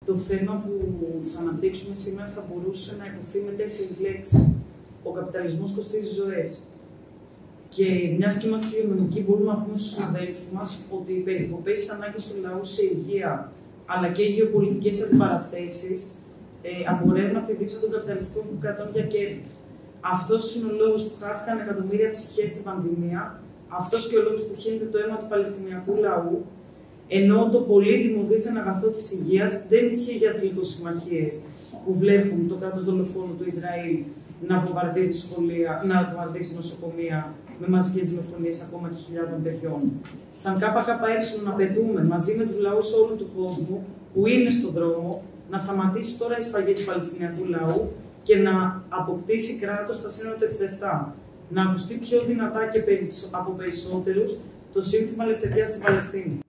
Το θέμα που θα αναπτύξουμε σήμερα θα μπορούσε να υποθεί με 4 λέξεις. Ο καπιταλισμός κοστίζει ζωές. Και μιας και είμαστε υγειονομικοί, μπορούμε να πούμε στους συναδέλφους μας ότι οι περικοπές της ανάγκης του λαού σε υγεία, αλλά και οι γεωπολιτικές αντιπαραθέσεις, απορρέουν από τη δίψα των καπιταλιστικών κρατών για κέρδη. Αυτός είναι ο λόγος που χάθηκαν εκατομμύρια ψυχές στην πανδημία, αυτός και ο λόγος που χύνεται το αίμα του Παλαιστινιακού λαού, ενώ το πολύτιμο δίθεν αγαθό της υγείας δεν ισχύει για θηλυκοσυμμαχίες που βλέπουν το κράτος δολοφόνο του Ισραήλ να βομβαρδίζει σχολεία, να βομβαρδίζει νοσοκομεία με μαζικές δολοφονίες ακόμα και χιλιάδων παιδιών. Σαν ΚΚΕ απαιτούμε μαζί με τους λαούς όλου του κόσμου που είναι στον δρόμο να σταματήσει τώρα η σφαγή του Παλαιστινιακού λαού και να αποκτήσει κράτος στα σύνορα του 1967. Να ακουστεί πιο δυνατά και από περισσότερους το σύνθημα ελευθερία στην Παλαιστίνη.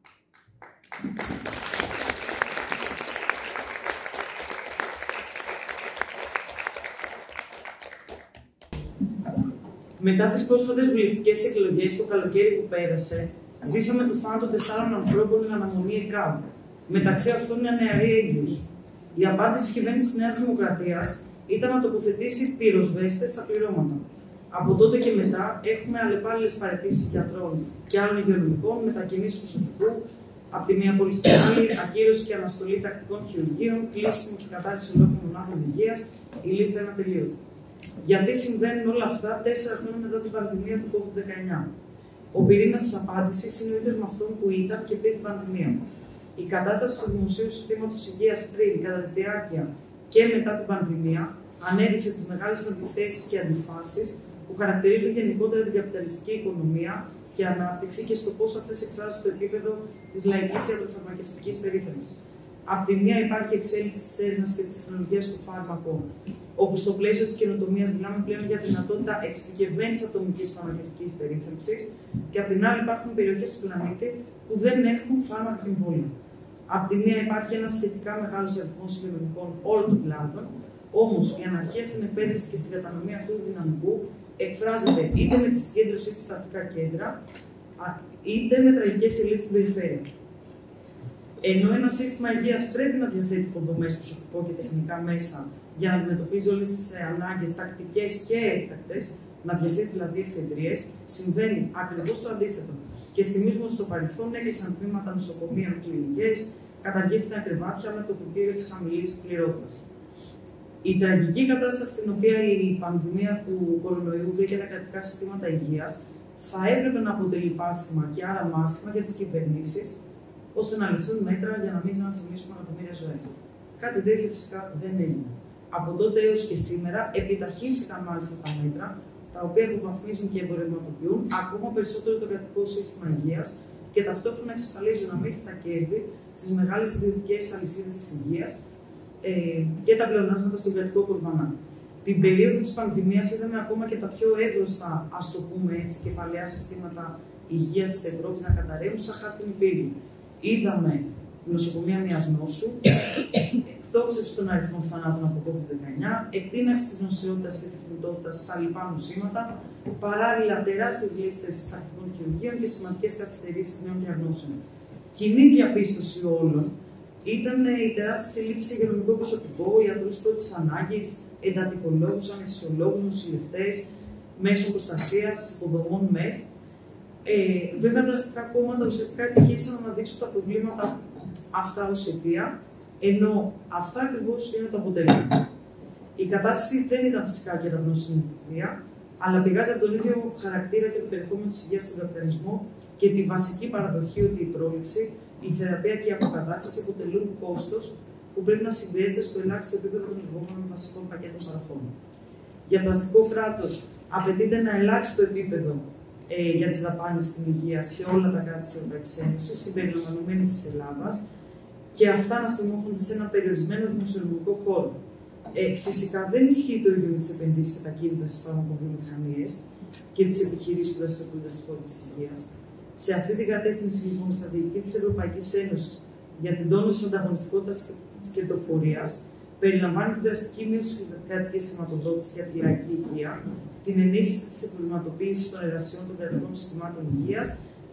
Μετά τις πρόσφατες βουλευτικές εκλογές το καλοκαίρι που πέρασε, ζήσαμε το θάνατο 4 ανθρώπων εν αναμονή ΕΚΑΒ. Μεταξύ αυτών μια νεαρή έγκυος. Η απάντηση της κυβέρνησης της Νέας Δημοκρατίας ήταν να τοποθετήσει πυροσβέστες στα πληρώματα. Από τότε και μετά έχουμε αλλεπάλληλες παραιτήσεις γιατρών και άλλων υγειονομικών, μετακινήσεις προσωπικού, από τη μία πολυστική, ακύρωση και αναστολή τακτικών χειρουργείων, κλείσιμο και κατάρριξη ολόκληρων μονάδων υγείας, η λίστα είναι ατελείωτη. Γιατί συμβαίνουν όλα αυτά 4 χρόνια μετά την πανδημία του COVID-19. Ο πυρήνας της απάντησης είναι ο ίδιος με αυτόν που ήταν και πριν την πανδημία. Η κατάσταση του δημοσίου συστήματος υγείας πριν, κατά τη διάρκεια και μετά την πανδημία ανέδειξε τις μεγάλες αντιθέσεις και αντιφάσεις που χαρακτηρίζουν γενικότερα την καπιταλιστική οικονομία και ανάπτυξη και στο πώς αυτές εκφράζουν στο επίπεδο της λαϊκής ιατροφαρμακευτικής περίθαλψης. Απ' τη μία υπάρχει εξέλιξη της έρευνας και της τεχνολογίας στο φάρμακο, όπου στο πλαίσιο της καινοτομίας μιλάμε πλέον για δυνατότητα εξειδικευμένης ατομικής φαρμακευτικής περίθαλψης, και απ' την άλλη υπάρχουν περιοχές του πλανήτη που δεν έχουν φάρμακα και εμβόλια. Απ' τη μία υπάρχει ένας σχετικά μεγάλος αριθμός υγειονομικών όλων των κλάδων, όμως η αναρχία στην εκπαίδευση και στην κατανομή αυτού του δυναμικού εκφράζεται είτε με τη συγκέντρωση του στα αστικά κέντρα, είτε με τραγικές ελλείψεις στην περιφέρεια. Ενώ ένα σύστημα υγείας πρέπει να διαθέτει υποδομές, προσωπικό και τεχνικά μέσα για να αντιμετωπίζει όλες τις ανάγκες τακτικές και έκτακτες, να διαθέτει δηλαδή εφεδρίες, συμβαίνει ακριβώς το αντίθετο. Και θυμίζουμε ότι στο παρελθόν έκλεισαν τμήματα νοσοκομείων, κλινικές, καταργήθηκαν κρεβάτια με το κριτήριο της χαμηλής πληρότητας. Η τραγική κατάσταση στην οποία η πανδημία του κορονοϊού βρήκε τα κρατικά συστήματα υγείας θα έπρεπε να αποτελεί πάθημα και άρα μάθημα για τις κυβερνήσεις, ώστε να ληφθούν μέτρα για να μην ξαναθυμίσουμε εκατομμύρια ζωές. Κάτι τέτοιο φυσικά δεν έγινε. Από τότε έως και σήμερα επιταχύνθηκαν μάλιστα τα μέτρα, τα οποία υποβαθμίζουν και εμπορευματοποιούν ακόμα περισσότερο το κρατικό σύστημα υγείας και ταυτόχρονα εξασφαλίζουν αμύθιτα κέρδη στις μεγάλες ιδιωτικές αλυσίδες της υγείας και τα πλεονάσματα στον κρατικό κορβανά. Την περίοδο της πανδημίας είδαμε ακόμα και τα πιο εύρωστα, ας το πούμε έτσι, και παλαιά συστήματα υγείας της Ευρώπης να καταρρεύουν σαν χάρτινη πύλη. Είδαμε νοσοκομεία μιας νόσου, εκτόξευση των αριθμών θανάτων από COVID-19, εκτείναξη της νοσηρότητας και της θνητότητας στα λοιπά νοσήματα, παράλληλα τεράστιες λίστες τακτικών χειρουργείων και σημαντικές καθυστερήσεις νέων διαγνώσεων. Κοινή διαπίστωση όλων ήταν οι τεράστιες ελλείψεις σε υγειονομικό προσωπικό, ιατρούς πρώτης ανάγκης, εντατικολόγους, αναισθησιολόγους, νοσηλευτές, μέσων προστασίας, υποδομών ΜΕΘ. Βέβαια, τα αστικά κόμματα ουσιαστικά επιχείρησαν να αναδείξουν τα προβλήματα αυτά ως αιτία, ενώ αυτά ακριβώς είναι το αποτέλεσμα. Η κατάσταση δεν ήταν φυσικά κεραυνοσυνηθία, αλλά πηγάζει από τον ίδιο χαρακτήρα και το περιεχόμενο της υγείας στον καπιταλισμό και τη βασική παραδοχή ότι η πρόληψη, η θεραπεία και η αποκατάσταση αποτελούν κόστος που πρέπει να συμπιέζεται στο ελάχιστο επίπεδο των λεγόμενων βασικών πακέτων παροχών. Για το αστικό κράτος απαιτείται ένα ελάχιστο επίπεδο για τις δαπάνες στην υγεία σε όλα τα κράτη της Ευρωπαϊκής Ένωσης, συμπεριλαμβανομένης της Ελλάδας, και αυτά να στριμώχονται σε ένα περιορισμένο δημοσιονομικό χώρο. Φυσικά δεν ισχύει το ίδιο με τις επενδύσεις και τα κίνητρα στις φαρμακοβιομηχανίες και τις επιχειρήσεις που δραστηριοποιούνται στον χώρο της υγείας. Σε αυτή την κατεύθυνση, λοιπόν, η στρατηγική της Ευρωπαϊκής Ένωσης για την τόνωση της ανταγωνιστικότητας της κερδοφορίας περιλαμβάνει τη δραστική μείωση της κρατικής χρηματοδότησης για τη λαϊκή υγεία, την ενίσχυση της επαγγελματοποίησης των εργασιών των κρατικών συστημάτων υγείας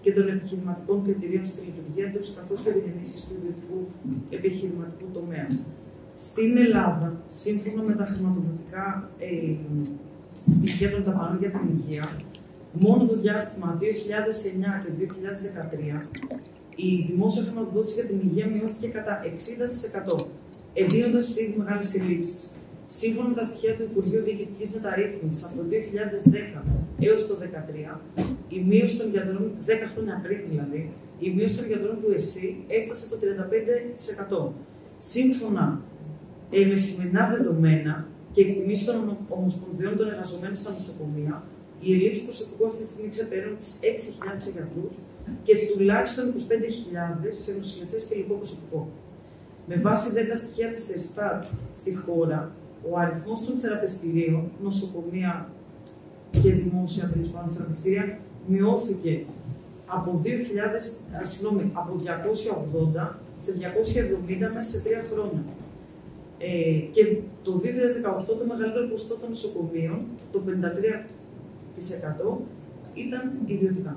και των επιχειρηματικών κριτηρίων στη λειτουργία τους, καθώς και την ενίσχυση του ιδιωτικού επιχειρηματικού τομέα. Στην Ελλάδα, σύμφωνα με τα χρηματοδοτικά στοιχεία των δαπανών για την υγεία, μόνο το διάστημα 2009 και 2013, η δημόσια χρηματοδότηση για την υγεία μειώθηκε κατά 60%, εντείνοντας ήδη μεγάλες ελλείψεις. Σύμφωνα με τα στοιχεία του Υπουργείου Διοικητικής Μεταρρύθμισης από το 2010 έως το 2013, η μείωση των γιατρών, 10 χρόνια πριν δηλαδή, η μείωση των γιατρών του ΕΣΥ έφτασε το 35%. Σύμφωνα με σημερινά δεδομένα και εκτιμήσεις των ομοσπονδιών των εργαζομένων στα νοσοκομεία, οι ελλείψεις προσωπικού αυτή τη στιγμή ξεπερνούν τις 6.000 γιατρούς και τουλάχιστον 25.000 σε νοσηλευτές και υλικό προσωπικό. Με βάση τα στοιχεία της ΕΣΤΑΤ στη χώρα, ο αριθμός των θεραπευτηρίων, νοσοκομεία και δημόσια θεραπευτήρια μειώθηκε από 280 σε 270 μέσα σε 3 χρόνια. Και το 2018 το μεγαλύτερο ποσοστό των νοσοκομείων, το 53%, ήταν ιδιωτικά.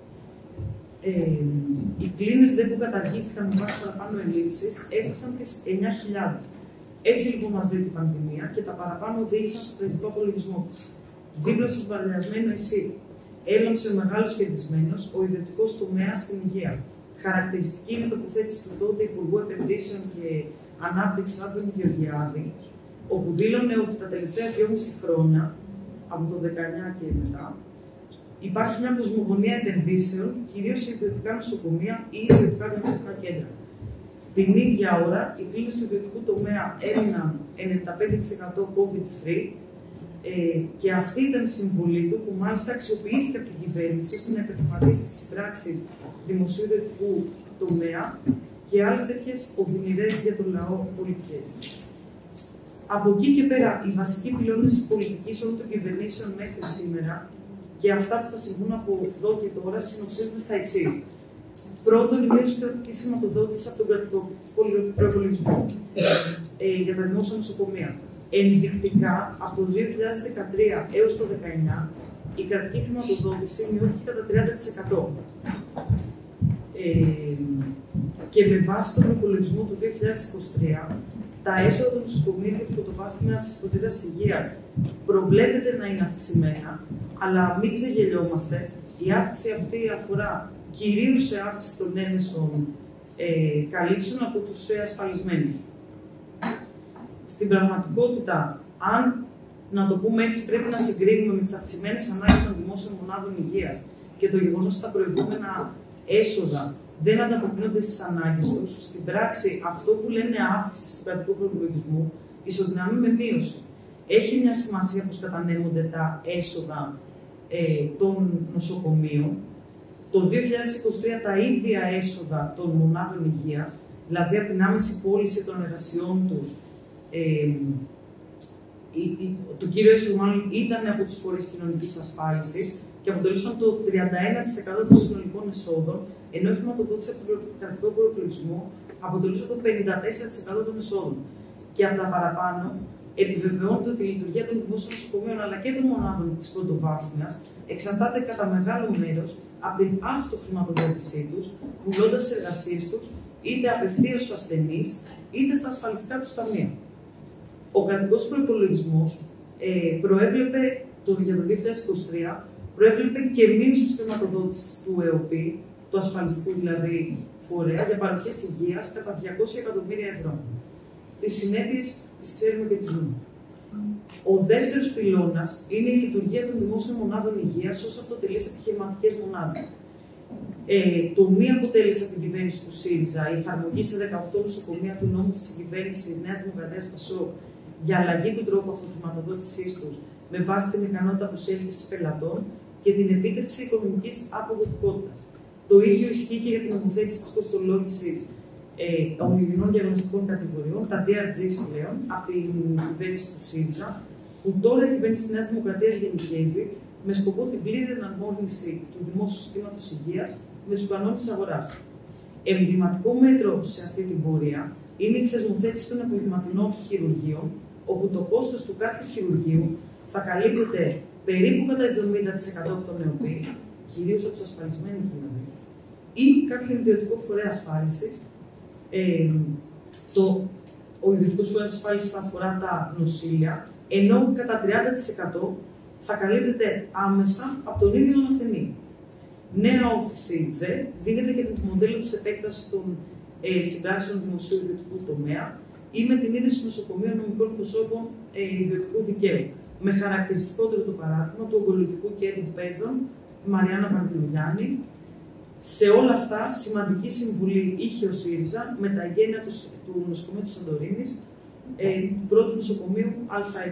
Οι κλίνες που καταργήθηκαν με βάση παραπάνω ελλείψεις έφτασαν τις 9.000. Έτσι λοιπόν μας βρήκε η πανδημία και τα παραπάνω οδήγησαν στο τραγικό απολογισμό της. Δίπλα στο σβαρδιασμένο ΕΣΥ έλαμψε ο μεγάλος κερδισμένος, ο ιδιωτικός τομέας στην υγεία. Χαρακτηριστική είναι η τοποθέτηση του τότε Υπουργού Επενδύσεων και Ανάπτυξης Άδωνη Γεωργιάδη, όπου δήλωνε ότι τα τελευταία 2,5 χρόνια, από το 19 και μετά, υπάρχει μια κοσμογονία επενδύσεων, κυρίως σε ιδιωτικά νοσοκομεία ή ιδιωτικά διαγνωστικά κέντρα. Την ίδια ώρα, οι κλίνες του ιδιωτικού τομέα έμειναν 95% COVID-free και αυτή ήταν η συμβολή του, που μάλιστα αξιοποιήθηκε από την κυβέρνηση ώστε να υπερθυματίσει τις συμπράξεις δημοσίου ιδιωτικού τομέα και άλλες τέτοιες οδυνηρές για τον λαό πολιτικές. Από εκεί και πέρα, οι βασικοί πυλώνες της πολιτικής όλων των κυβερνήσεων μέχρι σήμερα και αυτά που θα συμβούν από εδώ και τώρα συνοψίζονται στα εξής. Πρώτον, η μείωση της κρατικής χρηματοδότησης από τον κρατικό προϋπολογισμό για τα δημόσια νοσοκομεία. Ενδεικτικά, από το 2013 έως το 2019, η κρατική χρηματοδότηση μειώθηκε κατά 30%. Και με βάση τον προϋπολογισμό του 2023, τα έσοδα των νοσοκομείων και της πρωτοβάθμιας φροντίδας υγείας προβλέπεται να είναι αυξημένα, αλλά μην ξεγελιόμαστε, η αύξηση αυτή αφορά κυρίως σε αύξηση των έμεσων καλύψεων από τους ασφαλισμένους. Στην πραγματικότητα, αν να το πούμε έτσι, πρέπει να συγκρίνουμε με τις αυξημένες ανάγκες των δημόσιων μονάδων υγείας και το γεγονός ότι τα προηγούμενα έσοδα δεν ανταποκρίνονται στις ανάγκες τους, στην πράξη αυτό που λένε αύξηση του κρατικού προϋπολογισμού ισοδυναμεί με μείωση. Έχει μια σημασία πως κατανέμονται τα έσοδα των νοσοκομείων. Το 2023 τα ίδια έσοδα των μονάδων υγείας, δηλαδή από την άμεση πώληση των εργασιών τους, το κύριο έσοδο μάλλον ήταν από τους φορείς κοινωνικής ασφάλισης και αποτελούσαν το 31% των συνολικών εσόδων, ενώ η χρηματοδότηση από τον κρατικό προϋπολογισμό αποτελούσε το 54% των εσόδων. Και από τα παραπάνω, επιβεβαιώνεται ότι η λειτουργία των δημόσιων νοσοκομείων αλλά και των μονάδων της πρωτοβάθμιας εξαρτάται κατά μεγάλο μέρος από την αυτοχρηματοδότησή τους, πουλώντας τις εργασίες τους είτε απευθείας στους ασθενείς είτε στα ασφαλιστικά τους ταμεία. Ο κρατικός προϋπολογισμός προέβλεπε για το 2023 προέβλεπε και μείωση της χρηματοδότησης του ΕΟΠΗ, του ασφαλιστικού δηλαδή φορέα, για παροχές υγείας κατά 200 εκατομμύρια ευρώ. Τις συνέπειες τις ξέρουμε και τις ζούμε. Ο δεύτερος πυλώνας είναι η λειτουργία των δημόσιων μονάδων υγείας ως αυτοτελείς επιχειρηματικές μονάδες. Το μη αποτέλεσε από την κυβέρνηση του ΣΥΡΙΖΑ η εφαρμογή σε 18 νοσοκομεία του νόμου της κυβέρνησης Νέας Δημοκρατίας ΠΑΣΟΚ για αλλαγή του τρόπου αυτοχρηματοδότησής τους με βάση την ικανότητα προσέλκυσης πελατών και την επίτευξη οικονομικής αποδοτικότητας. Το ίδιο ισχύει και για την νομοθέτηση της κοστολόγησης ομοιογενών διαγνωστικών κατηγοριών, τα DRGs πλέον, από την κυβέρνηση του ΣΥΡΙΖΑ, που τώρα η κυβέρνηση της Νέας Δημοκρατίας γενικεύει με σκοπό την πλήρη εναρμόνιση του δημόσιου συστήματος υγείας με τους κανόνες της αγοράς. Εμβληματικό μέτρο σε αυτή την πορεία είναι η θεσμοθέτηση των απογευματινών χειρουργείων, όπου το κόστος του κάθε χειρουργείου θα καλύπτεται περίπου κατά 70% από τον ΕΟΠΗ, κυρίως από τους ασφαλισμένους δηλαδή, ή κάποιον ιδιωτικό φορέα ασφάλισης. Ο ιδιωτικός φορέας ασφάλισης θα αφορά τα νοσήλια, ενώ κατά 30% θα καλύπτεται άμεσα από τον ίδιο τον ασθενή. Νέα όθηση δε δίνεται και με το μοντέλο της επέκτασης των συντάξεων δημοσίου ιδιωτικού τομέα ή με την ίδρυση νοσοκομείων νομικών προσώπων ιδιωτικού δικαίου. Με χαρακτηριστικότερο το παράδειγμα του Ογκολογικού Κέντρου Παίδων, Μαριάννα Παρδηλογιάννη. Σε όλα αυτά, σημαντική συμβουλή είχε ο ΣΥΡΙΖΑ με τα εγγένεια του νοσοκομείου της Σαντορίνης, του πρώτου νοσοκομείου ΑΕ.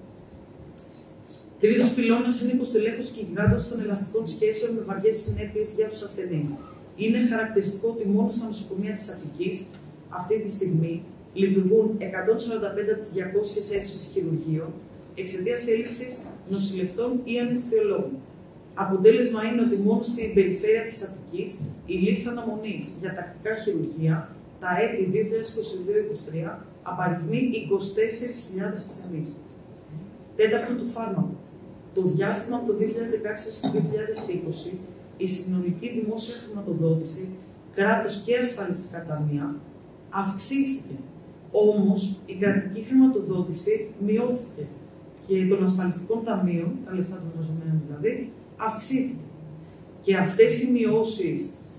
Τρίτος πυλώνας είναι η υποστελέχωση και γιγάντωση των ελαστικών σχέσεων με βαριές συνέπειες για τους ασθενείς. Είναι χαρακτηριστικό ότι μόνο στα νοσοκομεία της Αττικής αυτή τη στιγμή λειτουργούν 145 από τις 200 αίθουσες χειρουργείων εξαιτίας έλλειψης νοσηλευτών ή αναισθησιολόγων. Αποτέλεσμα είναι ότι μόνο στην περιφέρεια της Αττικής η λίστα αναμονής για τακτικά χειρουργεία τα έτη 2022-2023 απαριθμεί 24.000 ασθενείς. Τέταρτον, το φάρμακο. Το διάστημα από το 2016 στο 2020 η συνολική δημόσια χρηματοδότηση, κράτος και ασφαλιστικά ταμεία αυξήθηκε. Όμως η κρατική χρηματοδότηση μειώθηκε και των ασφαλιστικών ταμείων, τα λεφτά των εργαζομένων δηλαδή, αυξήθηκε. Και αυτές οι μειώσεις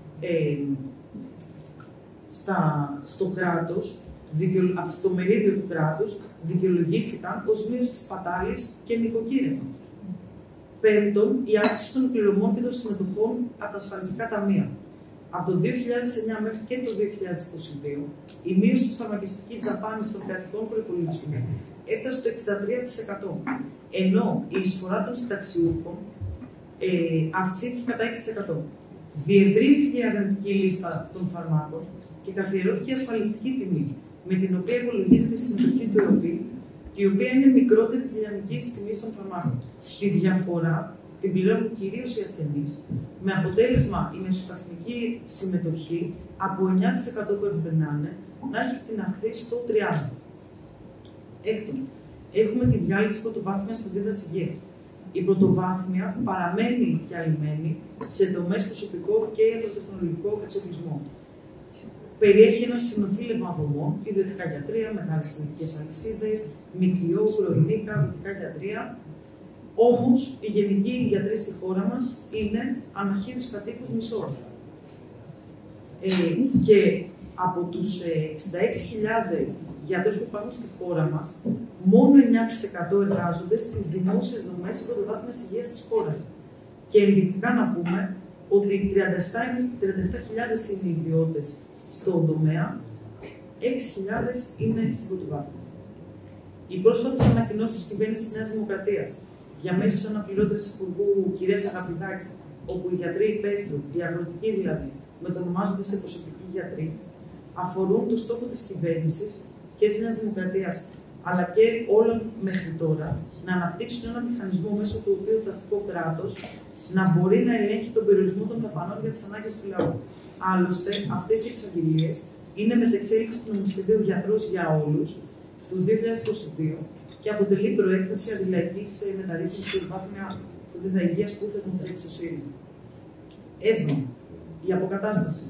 στο κράτος, στο μερίδιο του κράτους, δικαιολογήθηκαν ως μείωση της πατάλης και νοικοκύρεμα. Πέμπτον, η αύξηση των πληρωμών και των συμμετοχών από τα ασφαλιστικά ταμεία. Από το 2009 μέχρι και το 2022, η μείωση της φαρμακευτικής δαπάνης των κρατικών προϋπολογισμών έφτασε στο 63%, ενώ η εισφορά των συνταξιούχων αυξήθηκε κατά 6%. Διευρύνθηκε η αρνητική λίστα των φαρμάκων και καθιερώθηκε η ασφαλιστική τιμή, με την οποία υπολογίζεται η συμμετοχή του ΕΟΠΗ, και η οποία είναι μικρότερη της δυναμικής τιμής των φαρμάκων. Τη διαφορά την πληρώνουν κυρίως οι ασθενείς, με αποτέλεσμα η μεσοσταθμική συμμετοχή από 9% που έπρεπε να είναι, να έχει εκτιναχθεί στο 30%. Έκτον, έχουμε τη διάλυση πρωτοβάθμιας φροντίδας υγείας. Η πρωτοβάθμια παραμένει διαλυμένη σε δομές, προσωπικό και ιατροτεχνολογικό εξοπλισμό. Περιέχει ένα συνοθήλευμα δομών, ιδιωτικά γιατρία, μεγάλες συνδικικές αλυσίδες, ΜΚΟ, πρωινή, καβητικά γιατρία. Όμως, οι γενικοί γιατροί στη χώρα μας είναι ανά 1.000 κατοίκους μισός. Και από τους 66.000 γιατρούς που υπάρχουν στη χώρα μας, μόνο 9% εργάζονται στις δημόσιες δομές της πρωτοβάθμιας υγείας της χώρας. Και ενδεικτικά να πούμε ότι 37.000 είναι οι ιδιώτες στον τομέα, 6.000 είναι στην πρωτοβάθμια. Οι πρόσφατες ανακοινώσεις της κυβέρνησης της Νέας Δημοκρατίας, διαμέσου αναπληρώτριας Υπουργού κυρίας Αγαπηδάκη, όπου οι γιατροί υπαίθρου, οι αγροτικοί δηλαδή, μετονομάζονται σε προσωπικοί γιατροί, αφορούν το στόχο της κυβέρνησης και της Νέας Δημοκρατίας, αλλά και όλων μέχρι τώρα, να αναπτύξουν ένα μηχανισμό μέσω του οποίου το αστικό κράτος να μπορεί να ελέγχει τον περιορισμό των δαπανών για τις ανάγκες του λαού. Άλλωστε, αυτές οι εξαγγελίες είναι μετεξέλιξη του νομοσχεδίου Γιατρός για Όλους του 2022 και αποτελεί προέκταση αντιλαϊκής μεταρρύθμισης και βάθμια φροντίδα υγείας που θεσμοθέτησε ο ΣΥΡΙΖΑ. Έβδομο, η αποκατάσταση.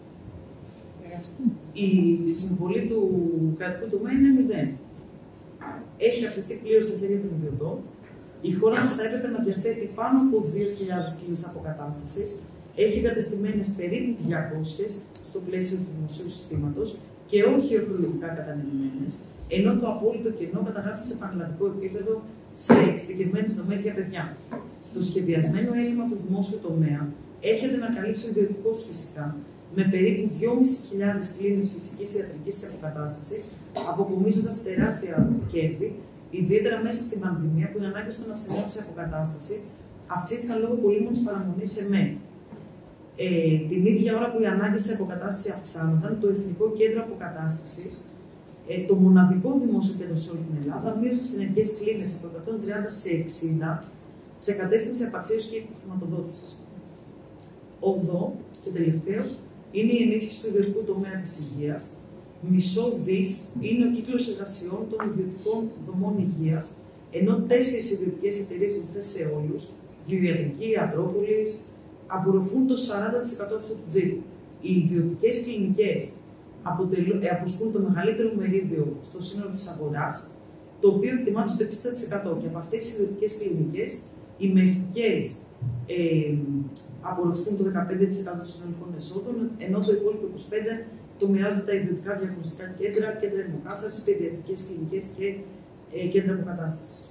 Η συμβολή του κρατικού τομέα είναι 0. Έχει αφαιθεί πλήρως στα χέρια των ιδιωτών. Η χώρα μας θα έπρεπε να διαθέτει πάνω από 2.000 κλίνες αποκατάστασης. Έχει εγκατεστημένες περίπου 200 στο πλαίσιο του δημοσίου συστήματος και όχι ορθολογικά κατανεμημένες, ενώ το απόλυτο κενό καταγράφεται σε πανελλαδικό επίπεδο σε εξειδικευμένες δομές για παιδιά. Το σχεδιασμένο έλλειμμα του δημόσιου τομέα έρχεται να καλύψει ο ιδιωτικός φυσικά, με περίπου 2.500 κλίνες φυσικής ιατρικής και αποκατάστασης, αποκομίζοντας τεράστια κέρδη, ιδιαίτερα μέσα στην πανδημία που οι ανάγκες των ασθενών σε αποκατάσταση αυξήθηκαν λόγω πολύμονης παραμονής σε ΜΕΘ. Την ίδια ώρα που οι ανάγκες σε αποκατάσταση αυξάνονταν, το Εθνικό Κέντρο Αποκατάστασης, το μοναδικό δημόσιο κέντρο σε όλη την Ελλάδα, μείωσε τις ενεργές κλίνες από 130 σε 60 σε κατεύθυνση απαξίωσης και χρηματοδότησης. 8 και τελευταίο είναι η ενίσχυση του ιδιωτικού τομέα της υγείας. Μισό δις είναι ο κύκλος εργασιών των ιδιωτικών δομών υγείας, ενώ 4 ιδιωτικές εταιρείες ευθές σε όλους, Βιοιατρική, Ιατρόπολης, απορροφούν το 40% αυτού του τζίρου. Οι ιδιωτικές κλινικές αποσπούν το μεγαλύτερο μερίδιο στο σύνολο της αγοράς, το οποίο εκτιμάται στο 60%. Και από αυτές τις ιδιωτικές κλινικές, οι μευτικές απορροφούν το 15% των συνολικών εσόδων, ενώ το υπόλοιπο 25% το μοιράζονται τα ιδιωτικά διαγνωστικά κέντρα, κέντρα αιμοκάθαρσης, παιδιατρικές κλινικές και κέντρα αποκατάστασης.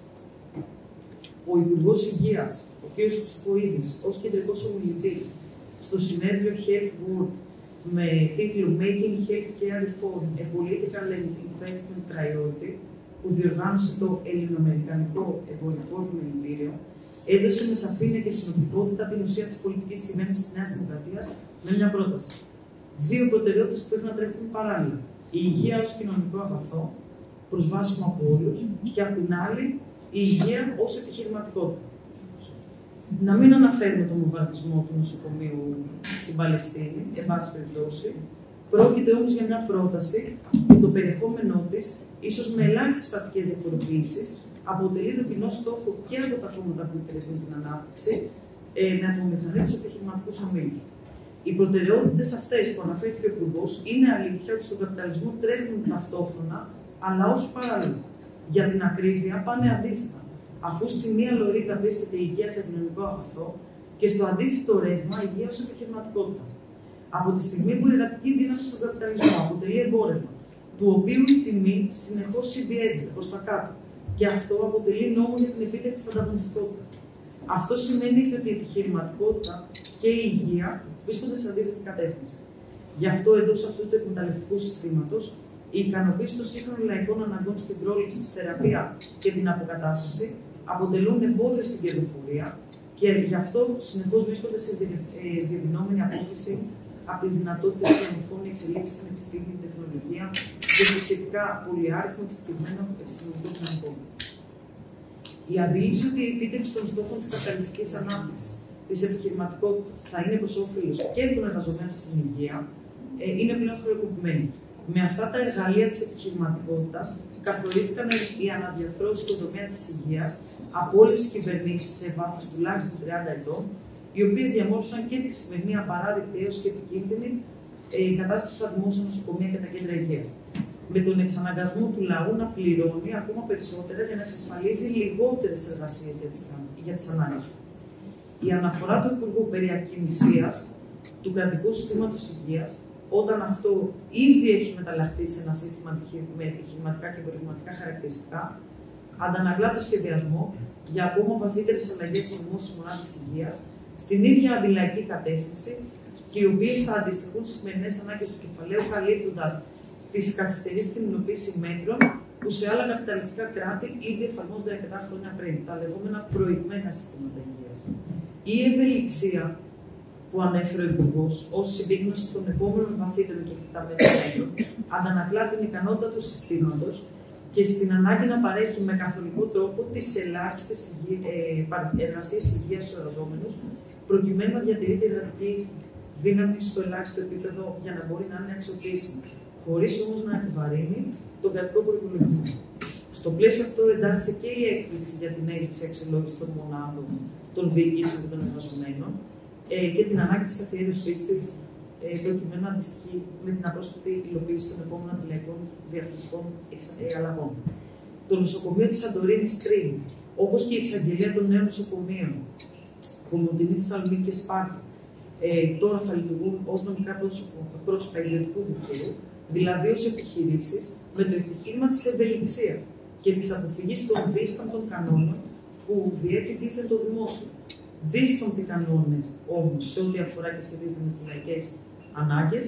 Ο Υπουργός Υγείας, ο κ. Χρυσοχοΐδης, ως κεντρικός ομιλητής στο συνέδριο Health World με τίτλο Making Healthcare Reform a Political and Investment Priority, που διοργάνωσε το Ελληνοαμερικανικό Εμπορικό Επιμελητήριο, έδωσε με σαφήνεια και συνοπτικότητα την ουσία της πολιτικής κυβέρνησης της Νέας Δημοκρατίας με μια πρόταση. Δύο προτεραιότητες που πρέπει να τρέχουν παράλληλα. Η υγεία ως κοινωνικό αγαθό, προσβάσιμο από όλους, και απ' την άλλη, η υγεία ως επιχειρηματικότητα. Να μην αναφέρουμε τον βομβαρδισμό του νοσοκομείου στην Παλαιστίνη, εν πάση περιπτώσει. Πρόκειται όμως για μια πρόταση που το περιεχόμενό της, ίσως με ελάχιστες φαστικές διαφοροποιήσεις, αποτελεί τον κοινό στόχο και από τα κόμματα που υπηρετούν την ανάπτυξη, με απομηχανή τους επιχειρηματικούς ομίλους. Οι προτεραιότητες αυτές που αναφέρθηκε ο Υπουργός είναι αλήθεια ότι στον καπιταλισμό τρέχουν ταυτόχρονα, αλλά όχι παράλληλα. Για την ακρίβεια πάνε αντίθετα, αφού στη μία λωρίδα βρίσκεται η υγεία σε κοινωνικό αγαθό και στο αντίθετο ρεύμα η υγεία ως επιχειρηματικότητα. Από τη στιγμή που η εργατική δύναμη στον καπιταλισμό αποτελεί εμπόρευμα, του οποίου η τιμή συνεχώς συμπιέζεται προς τα κάτω, και αυτό αποτελεί νόμο για την επίτευξη της ανταγωνιστικότητας. Αυτό σημαίνει ότι η επιχειρηματικότητα και η υγεία βρίσκονται σε αντίθετη κατεύθυνση. Γι' αυτό εντός αυτού του εκμεταλλευτικού συστήματος, η ικανοποίηση των σύγχρονων λαϊκών αναγκών στην πρόληψη, τη θεραπεία και την αποκατάσταση αποτελούν εμπόδιο στην κερδοφορία και γι' αυτό συνεχώς βρίσκονται σε διαδυνόμενη απόκριση από τις δυνατότητες που διαμορφώνουν οι εξελίξεις στην επιστήμη, την τεχνολογία και το σχετικά πολυάριθμο εξειδικευμένο επιστημονικό δυναμικό. Η αντίληψη ότι η επίτευξη των στόχων της καπιταλιστικής ανάπτυξης, της επιχειρηματικότητας, θα είναι προς όφελος και των εργαζομένων στην υγεία, είναι πλέον χρεοκοπημένη. Με αυτά τα εργαλεία της επιχειρηματικότητας καθορίστηκαν οι αναδιαρθρώσεις στον τομέα της υγείας από όλες τις κυβερνήσεις σε βάθος τουλάχιστον 30 ετών, οι οποίες διαμόρφωσαν και τη σημερινή απαράδεκτη έως και επικίνδυνη κατάσταση στα δημόσια νοσοκομεία και τα κέντρα υγείας. Με τον εξαναγκασμό του λαού να πληρώνει ακόμα περισσότερα για να εξασφαλίζει λιγότερες εργασίες για τις ανάγκες του. Η αναφορά του Υπουργού περί ακινησίας του κρατικού συστήματος υγείας, όταν αυτό ήδη έχει μεταλλαχθεί σε ένα σύστημα με επιχειρηματικά και προβληματικά χαρακτηριστικά, αντανακλά το σχεδιασμό για ακόμα βαθύτερες αλλαγές στις δημόσιες μονάδες υγείας, στην ίδια αντιλαϊκή κατεύθυνση, και οι οποίες θα αντιστοιχούν στις σημερινές ανάγκες του κεφαλαίου, καλύπτοντας τις καθυστερήσεις στην υλοποίηση μέτρων που σε άλλα καπιταλιστικά κράτη ήδη εφαρμόζονται αρκετά χρόνια πριν, τα λεγόμενα προηγμένα συστήματα υγείας. Η ευελιξία που ανέφερε ο Υπουργός ως συμπίκνωση των επόμενων βαθύτερων και εκτεταμένων μέτρων αντανακλά την ικανότητα του συστήματος και στην ανάγκη να παρέχει με καθολικό τρόπο τις ελάχιστες εργασίες υγείας στους εργαζόμενους, προκειμένου να διατηρεί την εργατική δύναμη στο ελάχιστο επίπεδο για να μπορεί να είναι αξιοποιήσιμη, χωρίς όμως να επιβαρύνει τον κρατικό προϋπολογισμό. Στο πλαίσιο αυτό εντάσσεται και η έκπληξη για την έλλειψη αξιολόγηση των μονάδων των διοικήσεων και των εργαζομένων και την ανάγκη της καθιέρωσής της προκειμένου να αντιστοιχεί με την απρόσκοπτη υλοποίηση των επόμενων αντιλαϊκών διαρθρωτικών αλλαγών. Το νοσοκομείο της Σαντορίνης πριν, όπως και η εξαγγελία των νέων νοσοκομείων, Κομωτινή, Θεσσαλονίκη και Σπάρτη, τώρα θα λειτουργούν ως νομικά πρόσωπα ιδιωτικού δικαίου, δηλαδή ως επιχειρήσεις, με το επιχείρημα της ευελιξίας και της αποφυγής των δύσκαμπτων κανόνων που διέπει δίθεν το δημόσιο. Δύσκαμπτοι κανόνες όμως σε ό,τι αφορά και σχετίζονται με φυλακές ανάγκες,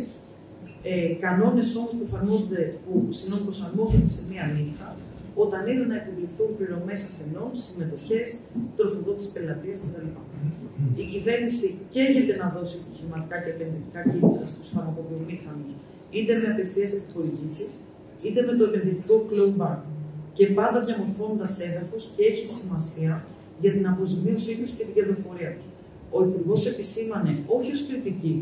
κανόνες όμως που προσαρμόζονται σε μία νύχτα, όταν είναι να επιβληθούν πληρωμές ασθενών, συμμετοχές, τροφοδότηση πελατείας κτλ. Η κυβέρνηση καίγεται να δώσει επιχειρηματικά και επενδυτικά κίνητρα στους φαρμακοβιομήχανους, είτε με απευθείας επιχορηγήσεις, είτε με το επενδυτικό clawback, και πάντα διαμορφώνοντας έδαφος και έχει σημασία για την αποζημίωσή τους και την κερδοφορία τους. Ο Υπουργός επισήμανε, όχι ως κριτική,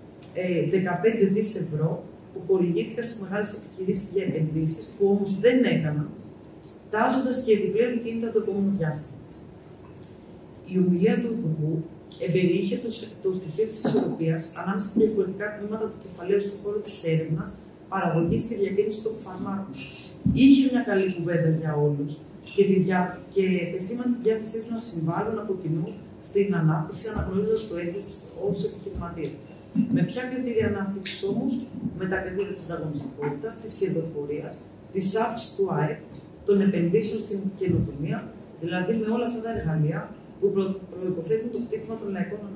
15 δις ευρώ που χορηγήθηκαν στις μεγάλες επιχειρήσεις για επενδύσεις, που όμως δεν έκαναν, τάζοντας και επιπλέον κίνητρα το επόμενο διάστημα. Η ομιλία του Υπουργού εμπεριείχε το στοιχείο της ισορροπίας ανάμεσα στα διαφορετικά τμήματα του κεφαλαίου στον χώρο της έρευνας, παραγωγής και διακίνησης των φαρμάκων. Είχε μια καλή κουβέντα για όλους και επεσήμανε τη διάθεσή τους να συμβάλλουν από κοινού στην ανάπτυξη, αναγνωρίζοντας το έργο τους ως επιχειρηματίες. Με ποια κριτήρια ανάπτυξης όμως? Με τα κριτήρια της ανταγωνιστικότητας, της κερδοφορίας, της αύξησης του ΑΕΠ, των επενδύσεων στην καινοτομία, δηλαδή με όλα αυτά τα εργαλεία που προϋποθέτουν το χτύπημα των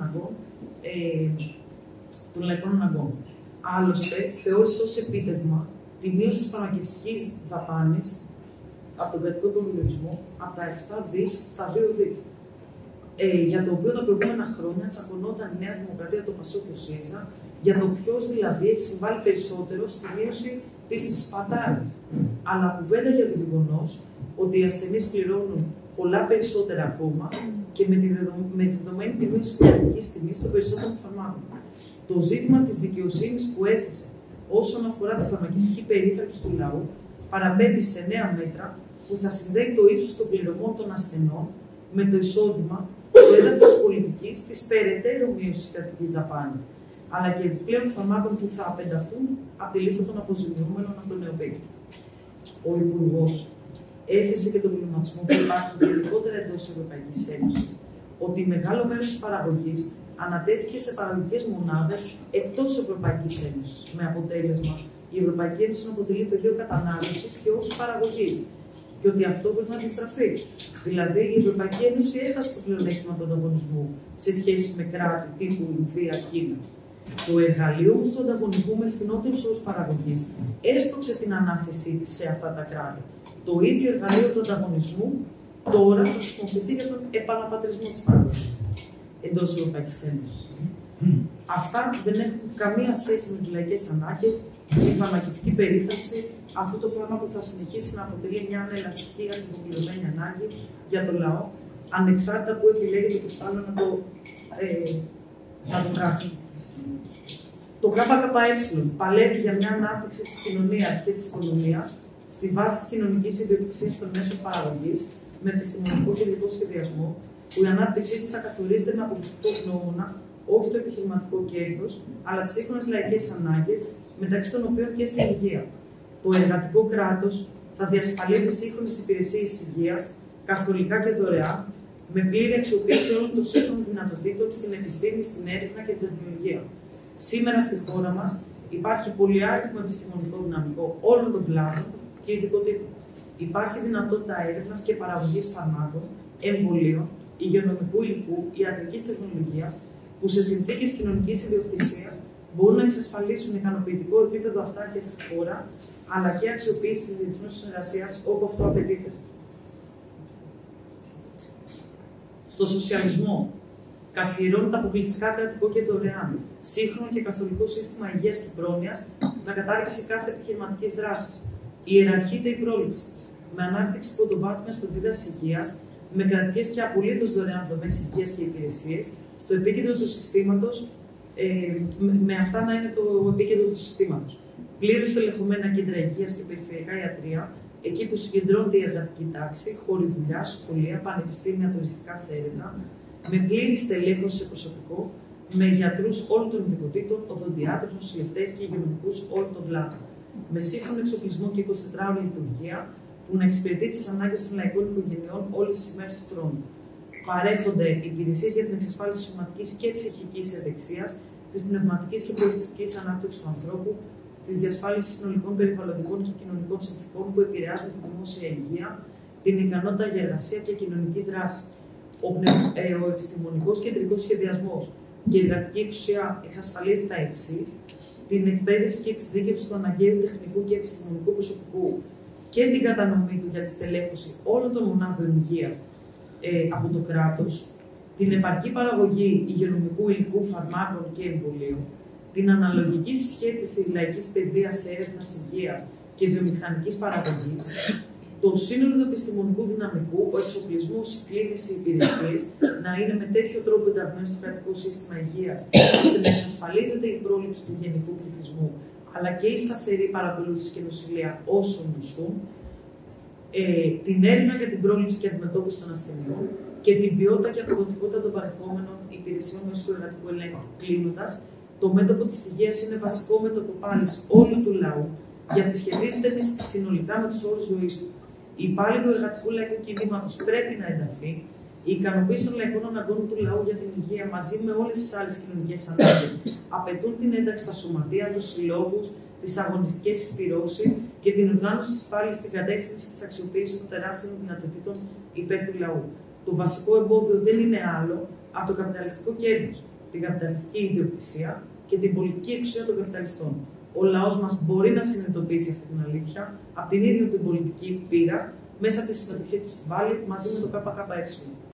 λαϊκών αναγκών. Άλλωστε, θεώρησε ως επίτευγμα τη μείωση της φαρμακευτικής δαπάνης από τον κρατικό προπολογισμό από τα 7 δις στα 2 δις. Για το οποίο τα προηγούμενα χρόνια τσακωνόταν η Νέα Δημοκρατία, το ΠΑΣΟΚ και ο ΣΥΡΙΖΑ, για το ποιος δηλαδή έχει συμβάλει περισσότερο στη μείωση της σπατάλης. Αλλά κουβέντα για το γεγονός ότι οι ασθενείς πληρώνουν πολλά περισσότερα ακόμα και με τη δεδομένη τη μείωση της διαρκικής τιμής των περισσότερων φαρμάκων. Το ζήτημα της δικαιοσύνης που έθεσε όσον αφορά τη φαρμακευτική περίθαλψη του λαού παραπέμπει σε νέα μέτρα που θα συνδέει το ύψος των πληρωμών των ασθενών με το εισόδημα στο έδαφος της πολιτικής της περαιτέρω μείωσης της κρατικής δαπάνης, αλλά και επιπλέον φαρμάκων που θα απενταχθούν από τη λίστα των αποζημιούμενων από τον ΕΟΠΕΚ. Ο Υπουργός έθεσε και τον προβληματισμό που υπάρχει γενικότερα εντός της Ευρωπαϊκής Ένωσης, ότι μεγάλο μέρος της παραγωγής ανατέθηκε σε παραγωγικές μονάδες εκτός της Ευρωπαϊκής Ένωσης, με αποτέλεσμα η Ευρωπαϊκή Ένωση να αποτελεί πεδίο κατανάλωσης και όχι παραγωγής. Και ότι αυτό πρέπει να αντιστραφεί. Δηλαδή, η Ευρωπαϊκή Ένωση έχασε το πλεονέκτημα του ανταγωνισμού σε σχέση με κράτη τύπου Ινδία, Κίνα. Το εργαλείο όμως του ανταγωνισμού με φθηνότερους όρους παραγωγής έσπρωξε την ανάθεσή της σε αυτά τα κράτη. Το ίδιο εργαλείο του ανταγωνισμού τώρα θα χρησιμοποιηθεί για τον επαναπατρισμό της παραγωγής εντός της Ευρωπαϊκής Ένωσης. Αυτά δεν έχουν καμία σχέση με τις λαϊκές ανάγκες, τη φαρμακευτική περίθαλψη, αυτό το φάρμακο θα συνεχίσει να αποτελεί μια ανελαστική αντιποπληρωμένη ανάγκη για τον λαό, ανεξάρτητα που επιλέγει το κεφάλαιο να το πράξει. Το ΚΚΕ παλεύει για μια ανάπτυξη της κοινωνίας και της οικονομίας στη βάση της κοινωνικής ιδιοκτησίας των μέσων παραγωγής με επιστημονικό και ειδικό σχεδιασμό, που η ανάπτυξή της θα καθορίζεται με αποκλειστικό γνώμονα όχι το επιχειρηματικό κέρδος, αλλά τις σύγχρονες λαϊκές ανάγκες, μεταξύ των οποίων και στην υγεία. Το εργατικό κράτος θα διασφαλίζει σύγχρονες υπηρεσίες υγείας, καθολικά και δωρεάν, με πλήρη αξιοποίηση όλων των σύγχρονων δυνατοτήτων στην επιστήμη, στην έρευνα και την τεχνολογία. Σήμερα στη χώρα μας υπάρχει πολυάριθμο επιστημονικό δυναμικό όλων των κλάδων και ειδικοτήτων. Υπάρχει δυνατότητα έρευνας και παραγωγής φαρμάκων, εμβολίων, υγειονομικού υλικού, ιατρικής τεχνολογίας, που σε συνθήκες κοινωνικής ιδιοκτησίας μπορούν να εξασφαλίσουν ικανοποιητικό επίπεδο αυτάρκειας στη χώρα, αλλά και αξιοποίηση της διεθνούς συνεργασίας όπου αυτό απαιτείται. Στο σοσιαλισμό, καθιερώνεται αποκλειστικά κρατικό και δωρεάν, σύγχρονο και καθολικό σύστημα υγείας και πρόνοιας, με κατάργηση κάθε επιχειρηματικής δράσης. Ιεραρχείται η πρόληψη, με ανάπτυξη πρωτοβάθμιας φροντίδας υγείας, με κρατικές και απολύτως δωρεάν δομές υγείας και υπηρεσίες, στο επίκεντρο του συστήματος, με αυτά να είναι το επίκεντρο του συστήματος. Πλήρως τελεχωμένα κέντρα υγείας και περιφερειακά ιατρεία, εκεί που συγκεντρώνεται η εργατική τάξη, χώροι δουλειά, σχολεία, πανεπιστήμια, τουριστικά θέρετρα, με πλήρη στελέχωση σε προσωπικό, με γιατρούς όλων των ειδικοτήτων, οδοντιάτρους, νοσηλευτές και υγειονομικούς όλων των κλάδων. Με σύγχρονο εξοπλισμό και 24ωρη λειτουργία, που να εξυπηρετεί τις ανάγκες των λαϊκών οικογενειών όλες τις ημέρες του χρόνου. Παρέχονται υπηρεσίες για την εξασφάλιση της σωματικής και ψυχικής ευεξίας, της πνευματικής και πολιτιστικής ανάπτυξης του ανθρώπου, της διασφάλισης συνολικών περιβαλλοντικών και κοινωνικών συνθηκών που επηρεάζουν τη δημόσια υγεία, την ικανότητα για εργασία και κοινωνική δράση. Ο επιστημονικός κεντρικός σχεδιασμός και η εργατική εξουσία εξασφαλίζει τα εξής: την εκπαίδευση και εξειδίκευση του αναγκαίου τεχνικού και επιστημονικού προσωπικού και την κατανομή του για τη στελέχωση όλων των μονάδων υγείας από το κράτος, την επαρκή παραγωγή υγειονομικού υλικού, φαρμάκων και εμβολίων, την αναλογική συσχέτιση λαϊκής παιδείας, έρευνας, υγείας και βιομηχανικής παραγωγής, το σύνολο του επιστημονικού δυναμικού, ο εξοπλισμός, η κλίνηση, οι υπηρεσίες να είναι με τέτοιο τρόπο ενταγμένοι στο κρατικό σύστημα υγείας, ώστε να εξασφαλίζεται η πρόληψη του γενικού πληθυσμού, αλλά και η σταθερή παρακολούθηση και νοσηλεία όσων νοσούν, την έρευνα για την πρόληψη και αντιμετώπιση των ασθενειών και την ποιότητα και αποδοτικότητα των παρεχόμενων υπηρεσιών μέσω του εργατικού ελέγχου. Κλείνοντας, το μέτωπο της υγείας είναι βασικό μέτωπο πάλης όλου του λαού, γιατί σχετίζεται συνολικά με τους όρους ζωής του. Η υπάλληλοι του εργατικού λαϊκού κινήματος πρέπει να ενταθεί. Η ικανοποίηση των λαϊκών αναγκών του λαού για την υγεία μαζί με όλες τις άλλες κοινωνικές ανάγκες απαιτούν την ένταξη στα σωματεία, τους συλλόγους, τις αγωνιστικές συσπυρώσεις και την οργάνωση της πάλης στην κατεύθυνση της αξιοποίησης των τεράστιων δυνατοτήτων υπέρ του λαού. Το βασικό εμπόδιο δεν είναι άλλο από το καπιταλιστικό κέρδος, την καπιταλιστική ιδιοκτησία και την πολιτική εξουσία των καπιταλιστών. Ο λαός μας μπορεί να συνειδητοποιήσει αυτή την αλήθεια από την ίδια την πολιτική πείρα μέσα από τη συμμετοχή του στη Βάλη μαζί με το ΚΚΕ.